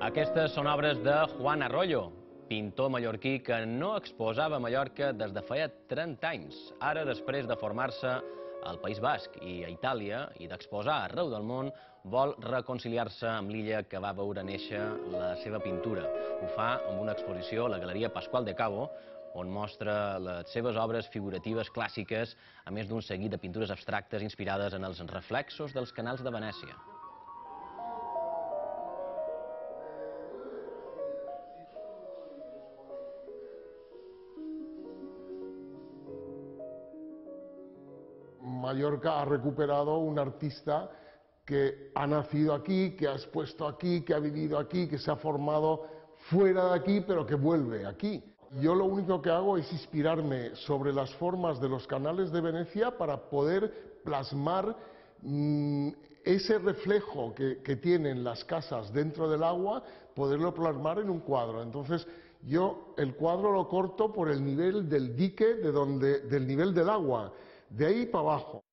Aquestes són obres de Juan Arroyo, pintor mallorquí que no exposava a Mallorca des de feia 30 anys. Ara, després de formar-se al País Basc i a Itàlia i d'exposar arreu del món, vol reconciliar-se amb l'illa que va veure néixer la seva pintura. Ho fa amb una exposició a la Galeria Pasqual de Cabo, on mostra les seves obres figuratives clàssiques, a més d'un seguit de pintures abstractes inspirades en els reflexos dels canals de Venècia. Mallorca ha recuperado un artista que ha nacido aquí, que ha expuesto aquí, que ha vivido aquí, que se ha formado fuera de aquí, pero que vuelve aquí. Yo lo único que hago es inspirarme sobre las formas de los canales de Venecia para poder plasmar ese reflejo que tienen las casas dentro del agua, poderlo plasmar en un cuadro. Entonces, yo el cuadro lo corto por el nivel del dique, del nivel del agua, de ahí para abajo.